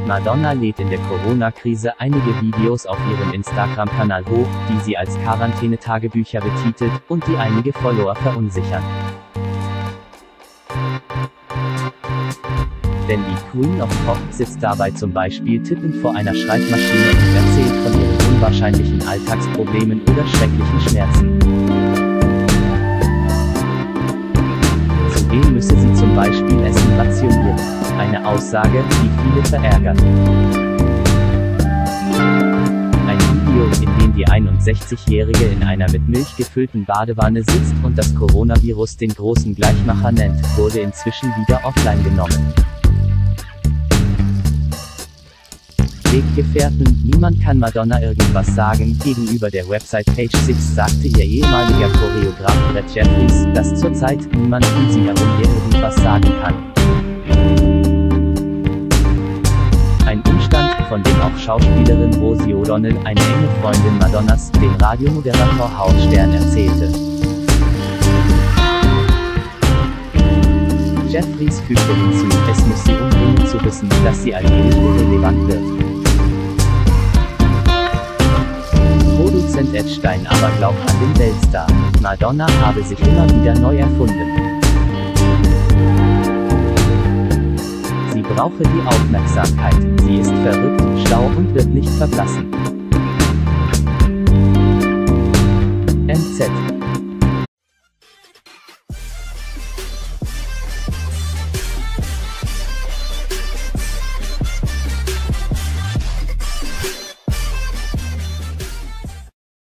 Madonna lädt in der Corona-Krise einige Videos auf ihrem Instagram-Kanal hoch, die sie als Quarantänetagebücher betitelt, und die einige Follower verunsichern. Denn die Queen of Pop sitzt dabei zum Beispiel tippend vor einer Schreibmaschine und erzählt von ihren unwahrscheinlichen Alltagsproblemen oder schrecklichen Schmerzen. Zudem müsse sie zum Beispiel Essen rationieren. Eine Aussage, die viele verärgert. Ein Video, in dem die 61-Jährige in einer mit Milch gefüllten Badewanne sitzt und das Coronavirus den großen Gleichmacher nennt, wurde inzwischen wieder offline genommen. Weggefährten, niemand kann Madonna irgendwas sagen. Gegenüber der Website Page Six sagte ihr ehemaliger Choreograf Brett Jeffries, dass zurzeit niemand um sie herum ihr irgendwas sagen kann. Ein Umstand, von dem auch Schauspielerin Rosie O'Donnell, eine enge Freundin Madonnas, dem Radiomoderator Howard Stern erzählte. Jeffries fügte hinzu, es muss sie umbringen zu wissen, dass sie allmählich irrelevant wird. Produzent Ed Stein aber glaubt an den Weltstar. Madonna habe sich immer wieder neu erfunden. Sie brauche die Aufmerksamkeit, sie ist verrückt, schlau und wird nicht verblassen.